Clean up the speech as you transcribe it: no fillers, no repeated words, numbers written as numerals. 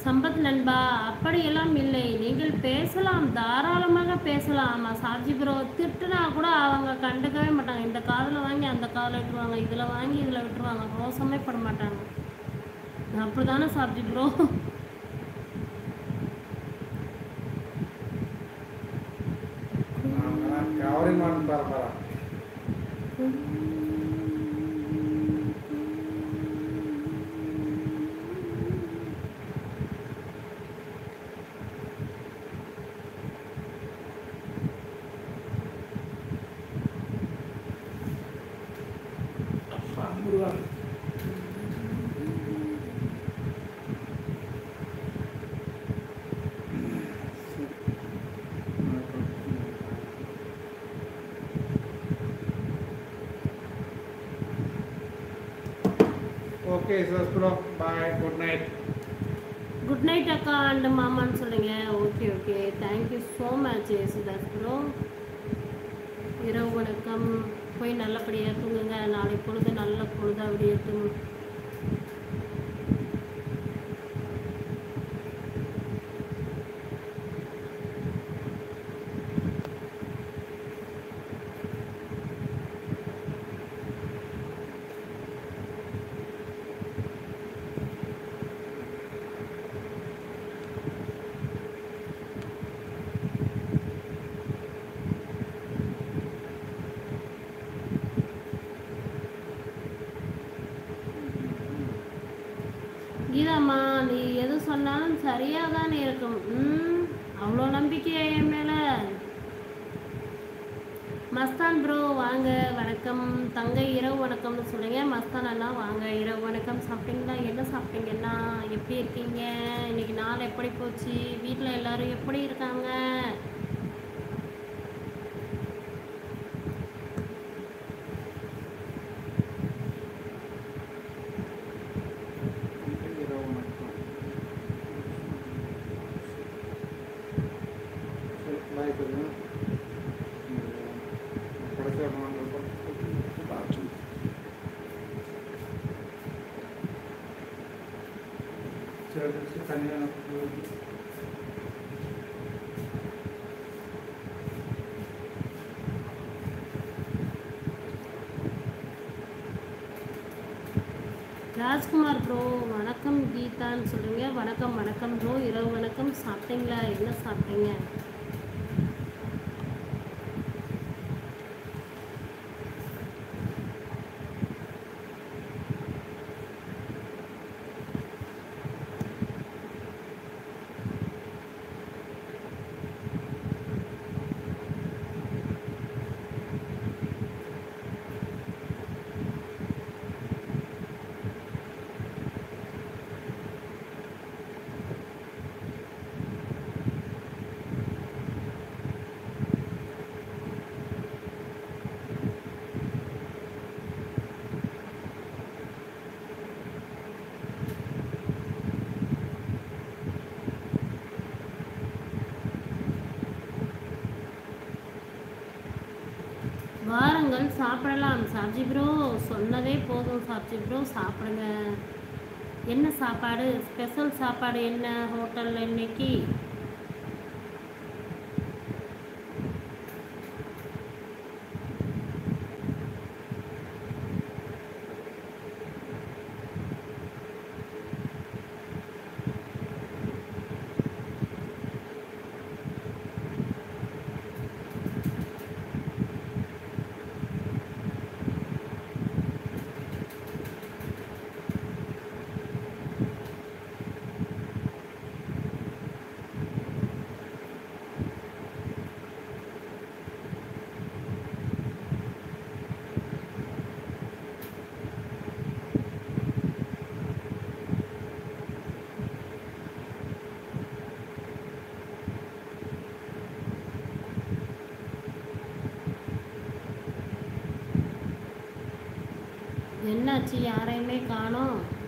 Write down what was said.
சம்பத் நண்பா, அப்படியெல்லாம் இல்லை. நீங்கள் பேசலாம், தாராளமாக பேசலாம். ஆமா, சார்ஜி ப்ரோ திட்டுனா கூட அவங்க கண்டுக்கவே மாட்டாங்க. இந்த காதில் வாங்கி அந்த காதில் விட்டுருவாங்க, இதில் வாங்கி இதில் விட்டுருவாங்க. ரோசமே பட மாட்டாங்க. அப்படிதானே சார்ஜி ப்ரோ? கவரிமான் பரம்பரா ஓகே சஸ் bro bye good night. Good night அக்கா அண்ட் மாமான்னு சொல்லுங்க. Okay okay, thank you so much Sudhas bro. இரவு வணக்கம். போய் நல்லபடியாக தூங்குங்க. நாளை பொழுது நல்ல பொழுது அப்படியே தூங்கு. கீதாம்மா, நீ எது சொன்னாலும் சரியாக தானே இருக்கும். அவ்வளோ நம்பிக்கையா என் மேலே? மஸ்தான் ப்ரோ வாங்க, வணக்கம். தங்கை இரவு வணக்கம்னு சொல்லுங்க. மஸ்தான் அண்ணா வாங்க, இரவு வணக்கம். சாப்பிட்டீங்களா? என்ன சாப்பிட்டீங்கன்னா? எப்படி இருக்கீங்க? இன்னைக்கு நாள் எப்படி போச்சு? வீட்டில் எல்லாரும் எப்படி இருக்காங்க? பாய் சொல்லுங்க. கடைசியாக தனியாக ராஜ்குமார் ப்ரோ வணக்கம். கீதான்னு சொல்லுங்க. வணக்கம் வணக்கம் ப்ரோ, இரவு வணக்கம். சாப்பிட்டீங்களா? என்ன சாப்பிட்டீங்க? வாருங்கள் சாப்பிடலாம். சார்ஜி ப்ரோ சொன்னதே போதும். சார்ஜி ப்ரோ சாப்பிடுங்க. என்ன சாப்பாடு? ஸ்பெஷல் சாப்பாடு என்ன ஹோட்டலில் இன்னைக்கு? என்னாச்சு? யாரையுமே காணோம்.